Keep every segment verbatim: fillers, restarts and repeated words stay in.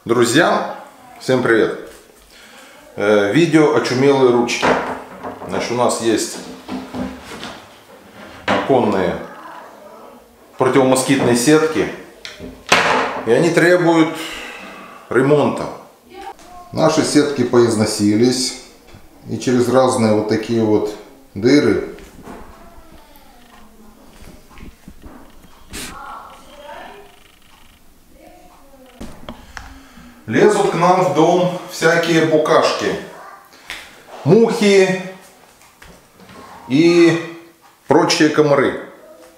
Друзья, всем привет! Э, видео «Очумелые ручки». Значит, у нас есть оконные противомоскитные сетки, и они требуют ремонта. Наши сетки поизносились, и через разные вот такие вот дыры лезут к нам в дом всякие букашки, мухи и прочие комары.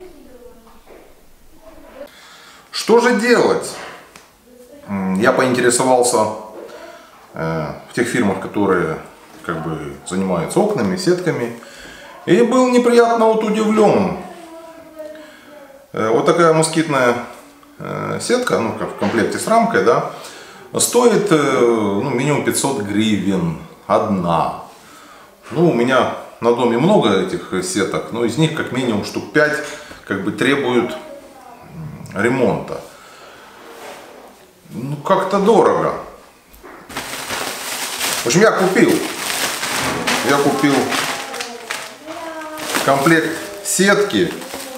Что же делать? Я поинтересовался э, в тех фирмах, которые как бы занимаются окнами, сетками, и был неприятно вот удивлен. Э, вот такая москитная э, сетка, ну как в комплекте с рамкой, да, стоит ну, минимум пятьсот гривен одна. Ну, у меня на доме много этих сеток, но из них как минимум штук пять как бы требуют ремонта. Ну, как-то дорого. В общем, я купил. Я купил комплект сетки,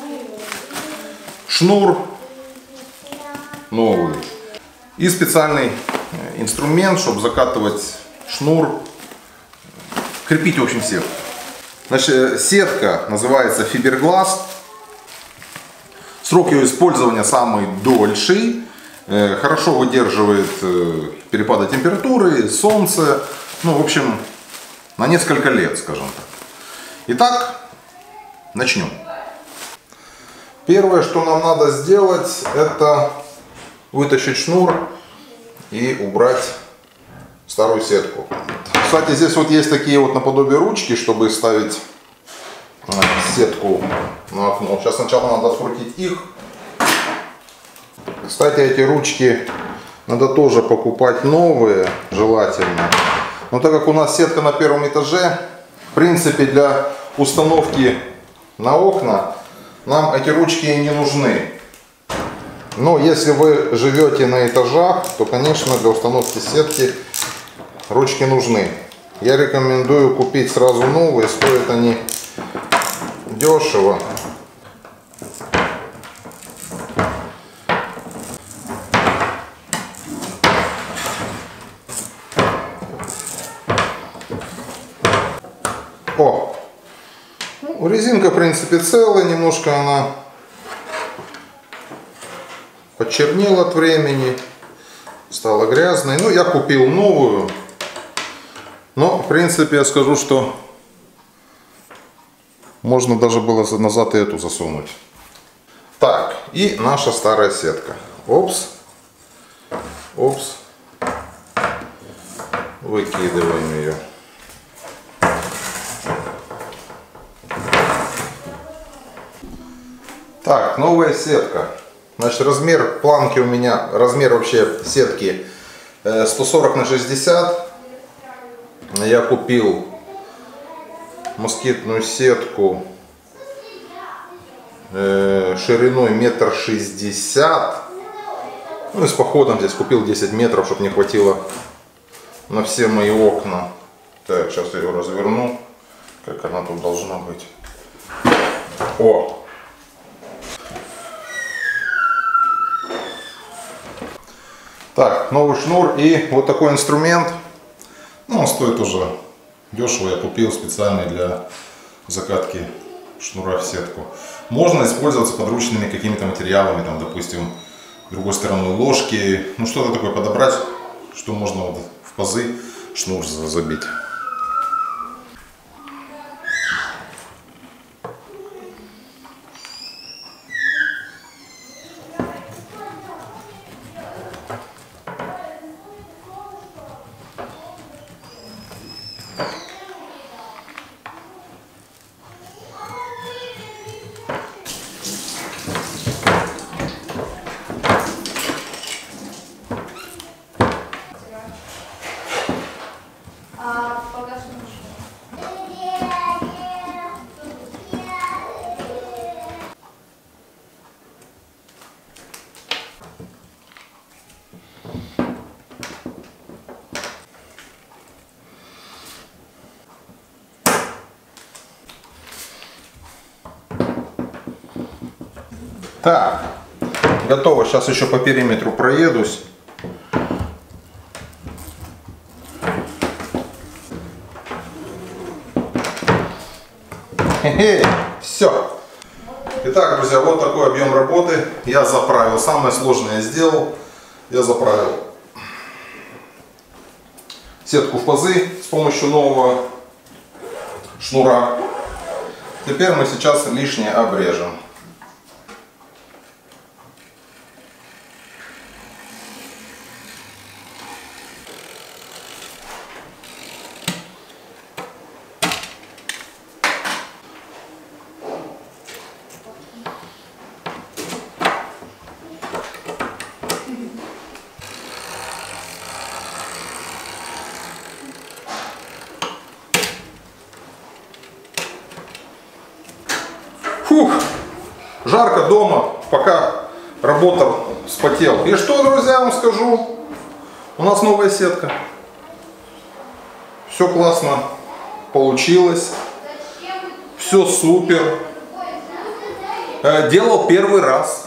шнур новый и специальный инструмент, чтобы закатывать шнур, крепить, в общем, сетку. Значит, сетка называется Fiberglass. Срок ее использования самый дольший. Хорошо выдерживает перепады температуры, солнце. Ну, в общем, на несколько лет, скажем так. Итак, начнем. Первое, что нам надо сделать, это вытащить шнур и убрать старую сетку. Кстати, здесь вот есть такие вот наподобие ручки, чтобы ставить сетку на окно. Сейчас сначала надо открутить их. Кстати, эти ручки надо тоже покупать новые, желательно. Но так как у нас сетка на первом этаже, в принципе, для установки на окна нам эти ручки не нужны. Но если вы живете на этажах, то, конечно, для установки сетки ручки нужны. Я рекомендую купить сразу новые, стоят они дешево. О! Ну, резинка, в принципе, целая, немножко она почернел от времени, стала грязной. Ну, я купил новую, но, в принципе, я скажу, что можно даже было назад и эту засунуть. Так, и наша старая сетка. Опс, опс, выкидываем ее. Так, новая сетка. Значит, размер планки у меня, размер вообще сетки сто сорок на шестьдесят. Я купил москитную сетку шириной метр шестьдесят. Ну и с походом здесь купил десять метров, чтобы не хватило на все мои окна. Так, сейчас я ее разверну, как она тут должна быть. О! Так, новый шнур и вот такой инструмент. Ну, он стоит уже дешево. Я купил специальный для закатки шнура в сетку. Можно использоваться подручными какими-то материалами, там, допустим, с другой стороны ложки. Ну, что-то такое подобрать, что можно вот в пазы шнур забить. Так, готово. Сейчас еще по периметру проедусь. Хе-хе, все. Итак, друзья, вот такой объем работы. Я заправил. Самое сложное я сделал. Я заправил сетку в пазы с помощью нового шнура. Теперь мы сейчас лишнее обрежем. Фух, жарко дома, пока работал, вспотел. И что, друзья, вам скажу, у нас новая сетка. Все классно получилось, все супер. Делал первый раз.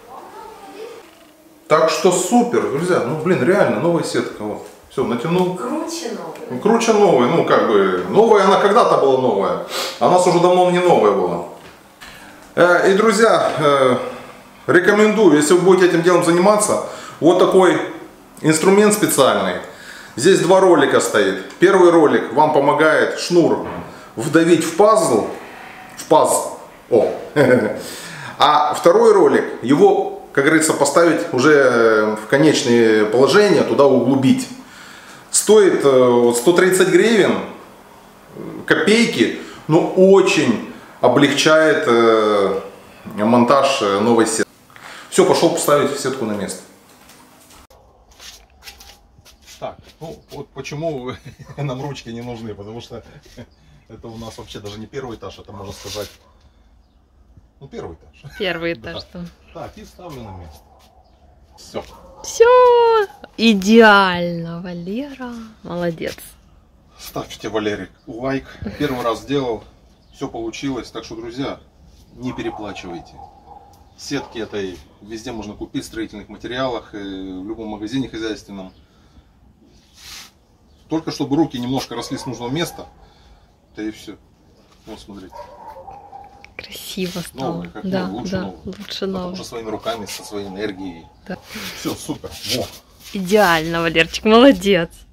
Так что супер, друзья, ну блин, реально новая сетка. Вот. Все, натянул. Круче новая. Круче новая, ну как бы, новая она когда-то была новая, а у нас уже давно не новая была. И, друзья, рекомендую, если вы будете этим делом заниматься, вот такой инструмент специальный. Здесь два ролика стоит. Первый ролик вам помогает шнур вдавить в пазл, в паз, о. А второй ролик, его, как говорится, поставить уже в конечное положение, туда углубить. Стоит сто тридцать гривен, копейки, но очень облегчает э, монтаж новой сетки. Все, пошел поставить сетку на место. Так, ну вот почему нам ручки не нужны, потому что это у нас вообще даже не первый этаж, это можно сказать, ну первый этаж. Первый этаж. Да. Так, и ставлю на место. Все. Все идеально, Валера, молодец. Ставьте, Валерик, лайк. Первый раз сделал. Все получилось, так что, друзья, не переплачивайте. Сетки этой везде можно купить, в строительных материалах, в любом магазине хозяйственном. Только чтобы руки немножко росли с нужного места, да и все. Вот, смотрите. Красиво стало. Новый, как да, новый, лучше да, новый. лучше Потому новый. что своими руками, со своей энергией. Да. Все, супер. Во. Идеально, Валерчик, молодец.